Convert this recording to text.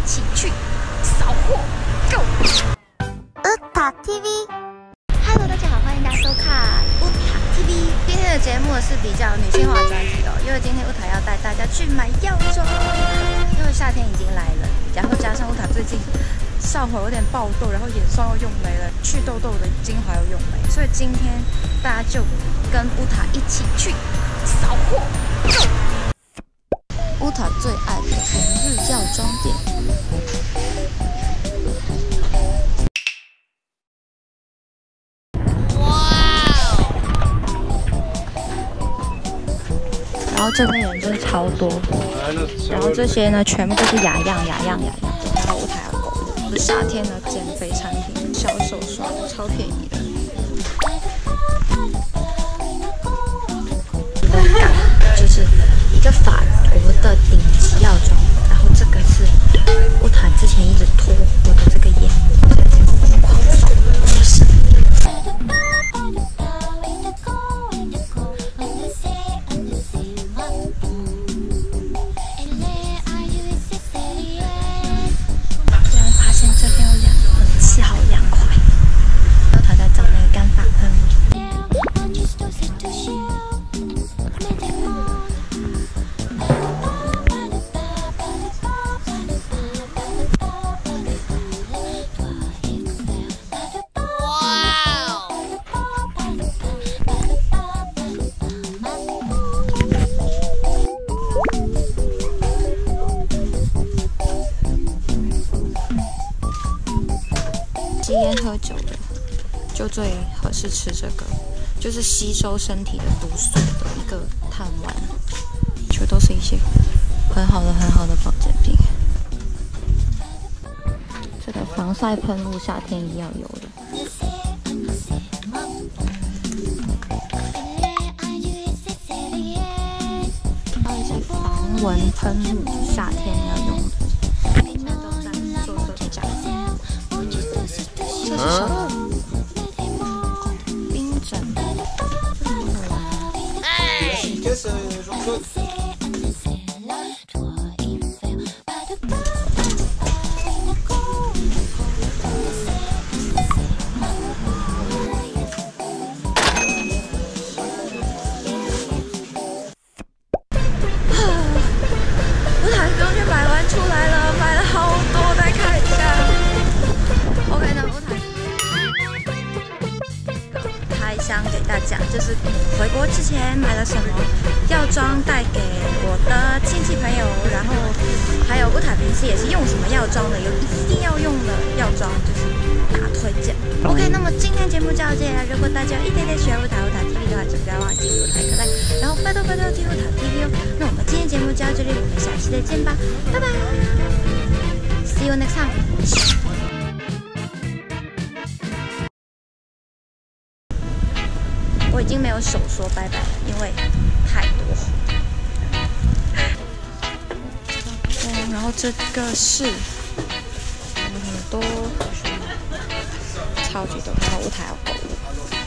起去扫货 ，Go！ 乌塔 TV。Hello， 大家好，欢迎大家收看乌塔 TV。今天的节目是比较女性化的专题哦，因为今天乌塔要带大家去买药妆，因为夏天已经来了，然后加上乌塔最近上火有点爆痘，然后眼霜又用没了，去痘痘的精华又用没，所以今天大家就跟乌塔一起去扫货 ，Go！ 乌塔最爱的平日药妆店。然后这边人真的超多，然后这些呢全部都是雅漾，然后乌塔要购物，夏天的减肥产品，销售刷超便宜的。就是一个法国的顶级药妆，然后这个是乌塔之前一直脱我的这个眼膜，现在疯狂扫，就是。吸烟喝酒的就最合适吃这个，就是吸收身体的毒素的一个碳丸，就都是一些很好的保健品。这个防晒喷雾夏天一定要有的。还有一些防蚊喷雾，夏天要用的。现在都在做这家。这是什么？冰枕。乌塔终于买完出来了，买了好多，大家看一下。OK 呢，乌塔。开箱给大家，就是回国之前买了什么药妆带给我的亲戚朋友，然后还有乌塔平时也是用什么药妆的，有一定要用的药妆就是大推荐。OK， 那么今天节目就到这里了。如果大家有一点点喜欢乌塔 TV 的话，就不要忘记乌塔可爱，然后拜托听乌塔 TV 哦。那我们今天节目就到这里，我们下期再见吧，拜拜 ，See you next time。我已经没有手说拜拜了，因为太多。然后这个是有很多超级多，然后乌塔要购物。